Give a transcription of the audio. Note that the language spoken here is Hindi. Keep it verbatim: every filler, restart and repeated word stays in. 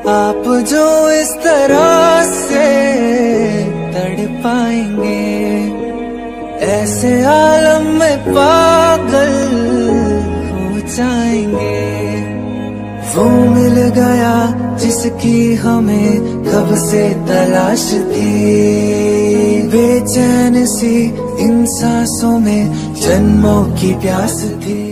आप जो इस तरह से तड़पाएंगे, ऐसे आलम में पागल हो जाएंगे। वो मिल गया जिसकी हमें कब से तलाश थी, बेचैन सी इन सांसों में जन्मों की प्यास थी।